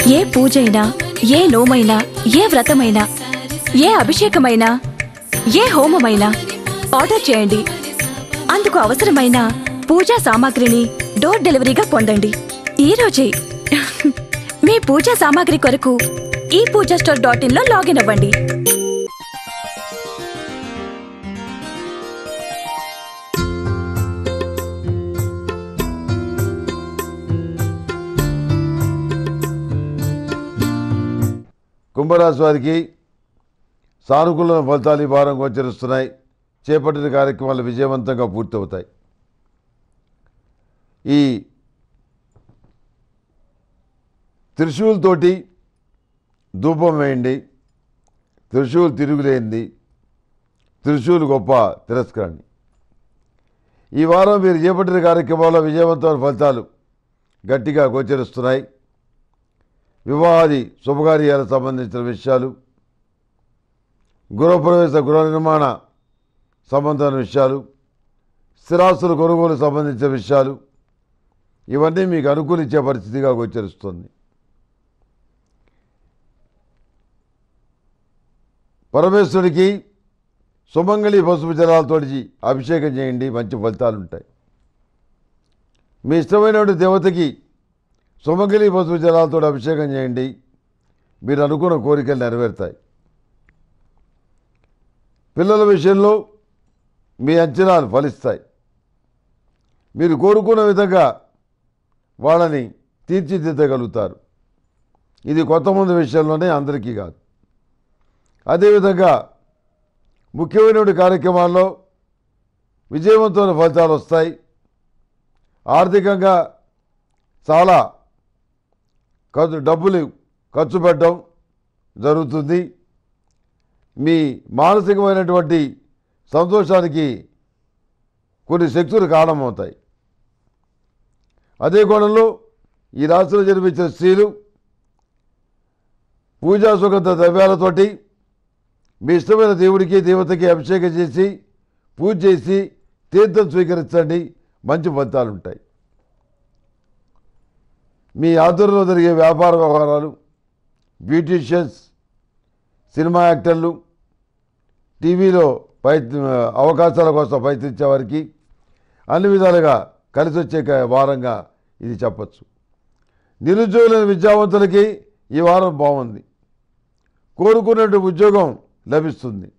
ఏ పూజైనా, ఏ నోమైనా, ఏ వ్రతమైనా, ఏ అభిషేకమైనా, ఏ హోమమైనా ఆర్డర్ చేయండి. అందుకు అవసరమైన పూజా సామాగ్రిని డోర్ డెలివరీగా పొందండి. ఈ రోజే మీ పూజా సామాగ్రి కొరకు ePoojaStore.in లో లాగిన్ అవ్వండి. కుంభరాశి వారికి సానుకూల ఫలితాలు ఈ వారం గోచరిస్తున్నాయి. చేపట్టిన కార్యక్రమాలు విజయవంతంగా పూర్తవుతాయి. ఈ త్రిశూల్తోటి ధూపం వేయండి. త్రిశూల్ తిరుగులేంది, త్రిశూల్ గొప్ప తిరస్కరణి. ఈ వారం మీరు చేపట్టిన కార్యక్రమాల్లో విజయవంతమైన ఫలితాలు గట్టిగా గోచరిస్తున్నాయి. వివాహాది శుభకార్యాలకు సంబంధించిన విషయాలు, గృహప్రవేశ గృహ నిర్మాణ సంబంధమైన విషయాలు, స్థిరాస్తుల కొనుగోలు సంబంధించిన విషయాలు, ఇవన్నీ మీకు అనుకూలించే పరిస్థితిగా గోచరిస్తుంది. పరమేశ్వరుడికి సుమంగళి పసుపు జలాలతో అభిషేకం చేయండి, మంచి ఫలితాలు ఉంటాయి. మీ ఇష్టమైనటువంటి దేవతకి సుమంగళి పసుపు జలాలతో అభిషేకం చేయండి, మీరు అనుకున్న కోరికలు నెరవేరుతాయి. పిల్లల విషయంలో మీ అంచనాలు ఫలిస్తాయి. మీరు కోరుకున్న విధంగా వాళ్ళని తీర్చిదిద్దగలుగుతారు. ఇది కొంతమంది విషయంలోనే, అందరికీ కాదు. అదేవిధంగా ముఖ్యమైనటువంటి కార్యక్రమాల్లో విజయవంతమైన ఫలితాలు వస్తాయి. ఆర్థికంగా చాలా డబ్బులు ఖర్చు పెట్టడం జరుగుతుంది. మీ మానసికమైనటువంటి సంతోషానికి కొన్ని శక్తులు కారణమవుతాయి. అదే కోణంలో ఈ రాశిలో జన్మించిన స్త్రీలు పూజా సుగంధ ద్రవ్యాలతోటి మీ ఇష్టమైన దేవుడికి దేవతకి అభిషేకం చేసి పూజ చేసి తీర్థం స్వీకరించండి, మంచి ఫలితాలు ఉంటాయి. మీ ఆధ్వర్యంలో జరిగే వ్యాపార వ్యవహారాలు, బ్యూటీషియన్స్, సినిమా యాక్టర్లు, టీవీలో అవకాశాల కోసం ప్రయత్నించే వారికి అన్ని విధాలుగా కలిసి వచ్చే వారంగా ఇది చెప్పచ్చు. నిరుద్యోగులైన విద్యావంతులకి ఈ వారం బాగుంది. కోరుకున్నట్టు ఉద్యోగం లభిస్తుంది.